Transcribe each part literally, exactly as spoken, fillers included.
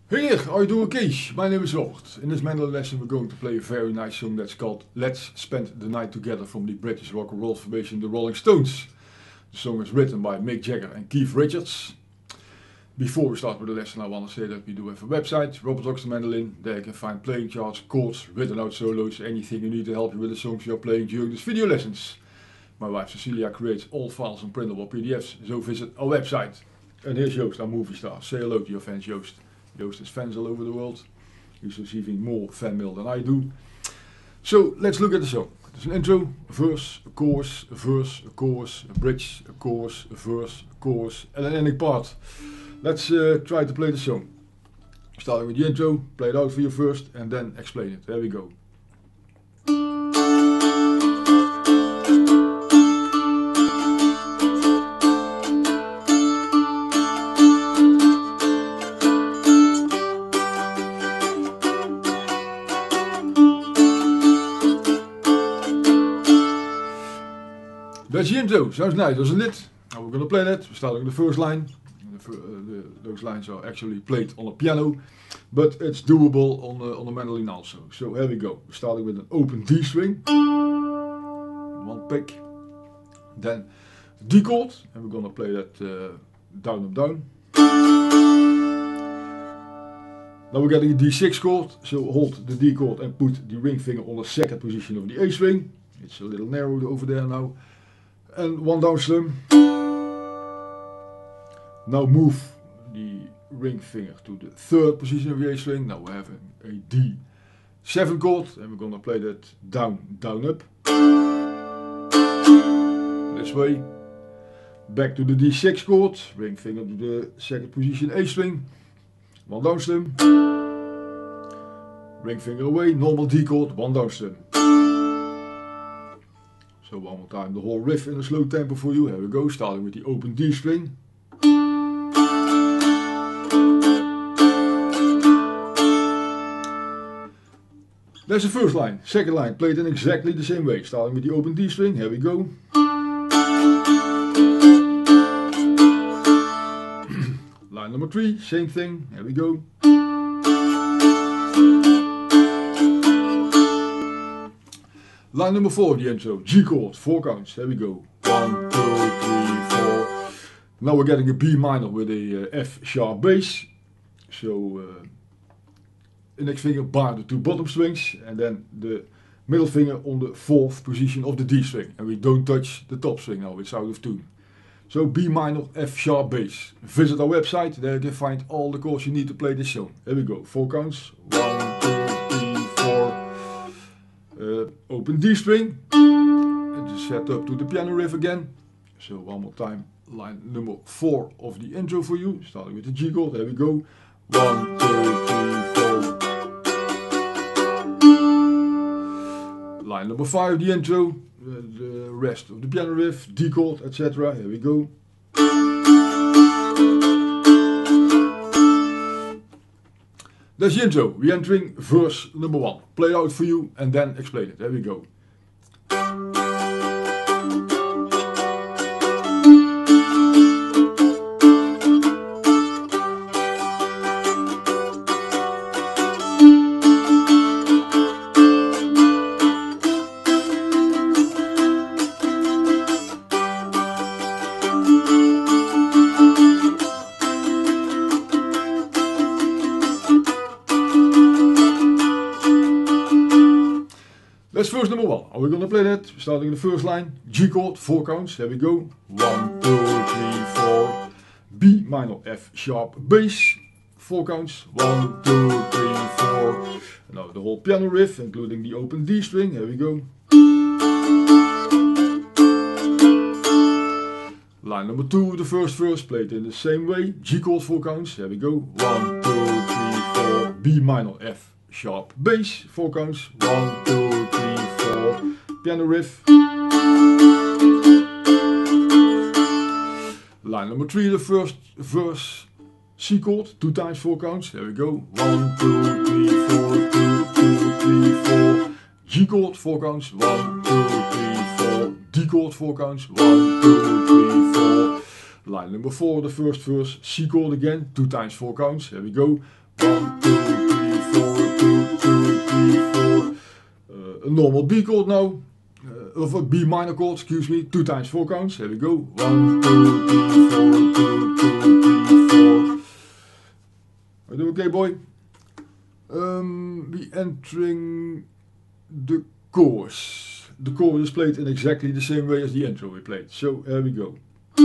Hey there, how you doing, Kees? My name is Robert. In this mandolin lesson we're going to play a very nice song that's called Let's Spend the Night Together from the British rock and roll formation The Rolling Stones. The song is written by Mick Jagger and Keith Richards. Before we start with the lesson, I want to say that we do have a website, Robert Rocks the Mandolin. There you can find playing charts, chords, written out solos, anything you need to help you with the songs you're playing during these video lessons. My wife Cecilia creates all files and printable P D Fs, so visit our website. And here's Joost, our movie star. Say hello to your fans, Joost. Joost has fans all over the world. He's receiving more fan mail than I do. So let's look at the song. There's an intro, a verse, a chorus, a verse, a chorus, a bridge, a chorus, a verse, a chorus, and an ending part. Let's uh, try to play the song. Starting with the intro, play it out for you first and then explain it. There we go. That's the intro, sounds nice, doesn't it? Now we're going to play that. We're starting with the first line. The, uh, the, those lines are actually played on a piano, but it's doable on the, on the mandolin also. So here we go. We're starting with an open D string, one pick, then D chord, and we're going to play that uh, down up down. Now we're getting a D six chord, so hold the D chord and put the ring finger on the second position of the A string. It's a little narrow over there now. And one down strum. Now move the ring finger to the third position of the A string. Now we're having a D seven chord and we're gonna play that down, down, up. This way. Back to the D six chord, ring finger to the second position A string. One down strum. Ring finger away, normal D chord, one down strum. So one more time the whole riff in a slow tempo for you. Here we go, starting with the open D string. That's the first line. Second line, played in exactly the same way. Starting with the open D string, here we go. Line number three, same thing, here we go. Line number four, the intro, G chord, four counts, there we go. One, two, three, four. Now we're getting a B minor with a uh, F sharp bass. So, uh, index finger bar the two bottom strings and then the middle finger on the fourth position of the D string. And we don't touch the top string now, it's out of tune. So B minor, F sharp bass. Visit our website, there you can find all the chords you need to play this song. Here we go, four counts, one, two, three, four. Uh, open D string and just set up to the piano riff again. So one more time, line number four of the intro for you, starting with the G chord. There we go. One, two, three, four. Line number five, the intro, uh, the rest of the piano riff, D chord, et cetera. Here we go. That's the intro. We're entering verse number one. Play it out for you and then explain it. There we go. That's verse number one. Are we going to play that? Starting in the first line, G chord, four counts. Here we go. One, two, three, four. B minor, F sharp bass, four counts. One, two, three, four. Now the whole piano riff, including the open D string. Here we go. Line number two, the first verse, played in the same way. G chord, four counts. Here we go. One, two, three, four. B minor, F sharp bass, four counts. One, two, three, four. Piano riff. Line number three, the first verse, C chord, two times four counts. There we go. One, two, three, four, two, two, three, four. G chord, four counts. One, two, three, four. D chord, four counts. One, two, three, four. Line number four, the first verse, C chord again, two times four counts. Here we go. One, two, three, four, two, two, three, four. Uh, a normal B chord now, uh, of a B minor chord, excuse me, two times four counts. Here we go. One, two, three, four, two, two, three, four. Are you okay, boy? Um, we entering the chorus. The chorus is played in exactly the same way as the intro we played. So here we go.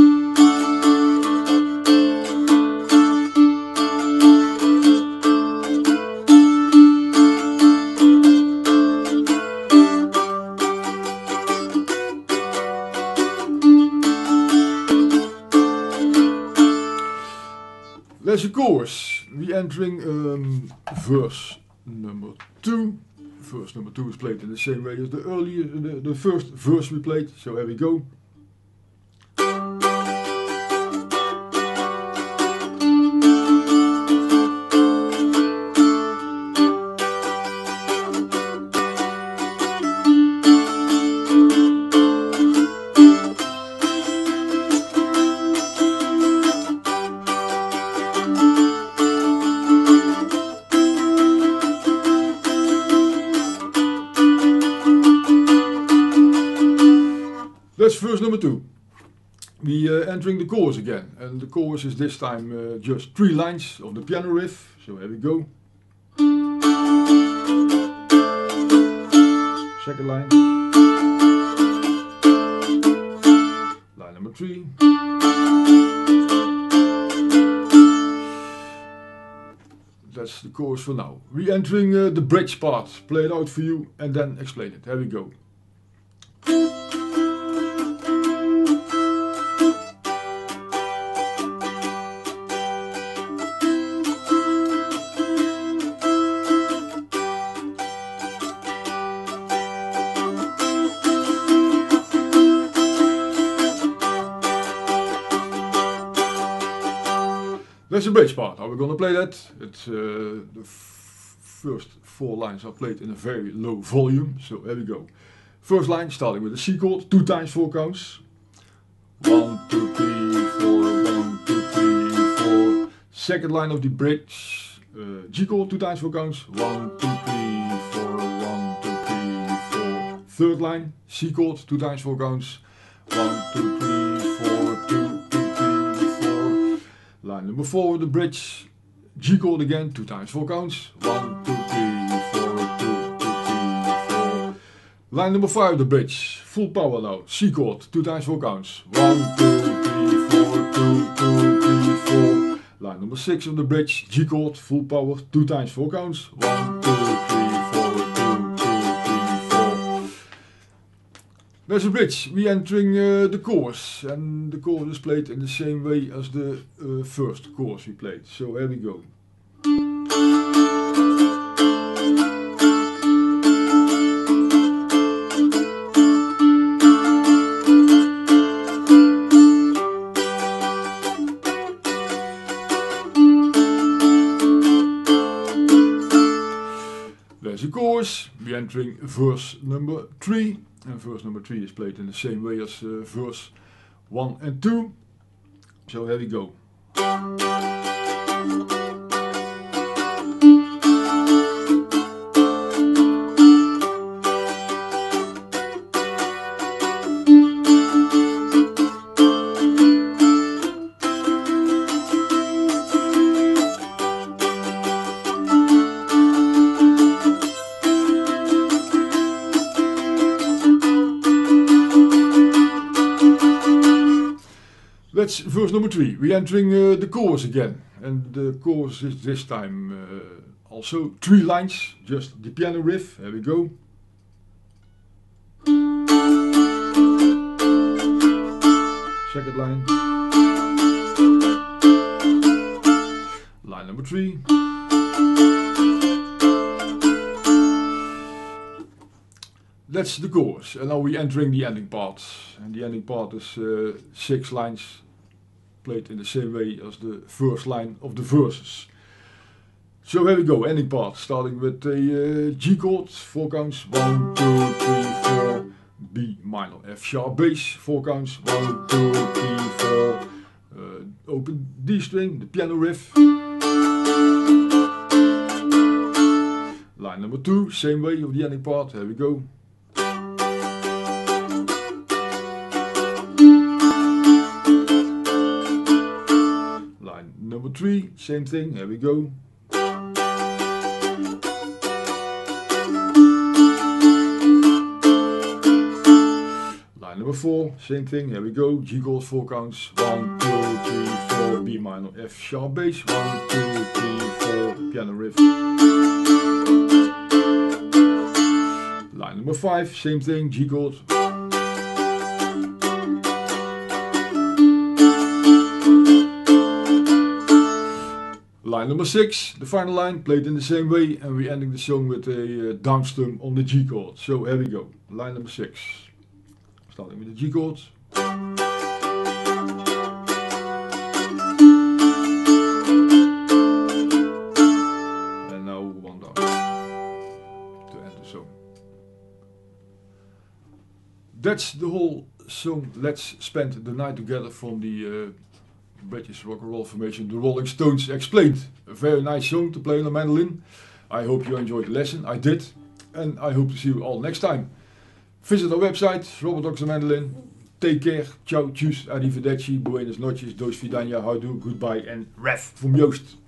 There's a chorus. We entering um, verse number two. Verse number two is played in the same way as the earlier, the, the first verse we played. So here we go. That's verse number two. We uh, entering the chorus again, and the chorus is this time uh, just three lines of the piano riff. So here we go. Second line. Line number three. That's the chorus for now. We entering uh, the bridge part. Play it out for you and then explain it. Here we go. That's the bridge part. How we're gonna play that? It's uh, the f first four lines are played in a very low volume. So here we go. First line starting with a C chord, two times four counts. One, two, three, four. One, two, three, four. Second line of the bridge, uh, G chord, two times four counts. One, two, three, four. One, two, three, four. Third line, C chord, two times four counts. One, two, three, four. Two. Line number four, the bridge, G chord again, two times four counts. One, two, three, four, two, two, three, four. Line number five, the bridge, full power now, C chord, two times four counts. One, two, three, four, two, two, three, four. Line number six of the bridge, G chord, full power, two times four counts. One, two, three, four, two, two, three, four. There's a bridge. We entering uh, the chorus, and the chorus is played in the same way as the uh, first chorus we played. So here we go. There's a chorus. We entering verse number three. And verse number three is played in the same way as uh, verse one and two. So here we go. That's verse number three. We're entering uh, the chorus again, and the chorus is this time uh, also three lines, just the piano riff. Here we go. Second line. Line number three. That's the chorus, and now we're entering the ending part. And the ending part is uh, six lines played in the same way as the first line of the verses. So here we go, ending part, starting with a uh, G chord, four counts, one, two, three, four, B minor, F sharp bass, four counts, one, two, three, four, uh, open D string, the piano riff. Line number two, same way of the ending part, here we go. Line number three, same thing, here we go. Line number four, same thing, here we go. G chord, four counts, one, two, three, four, B minor, F sharp bass, one, two, three, four, piano riff. Line number five, same thing, G chord. Line number six, the final line, played in the same way, and we're ending the song with a uh, downstrum on the G chord. So here we go, line number six. Starting with the G chord. And now one down to end the song. That's the whole song, Let's Spend the Night Together, from the uh, British rock and roll formation The Rolling Stones Explained. A very nice song to play on the mandolin. I hope you enjoyed the lesson. I did. And I hope to see you all next time. Visit our website, Robert Oxer Mandolin. Take care. Ciao, tjus, arrivederci, buenas noches, dos vidania, houdoe, goodbye en ref from Joost.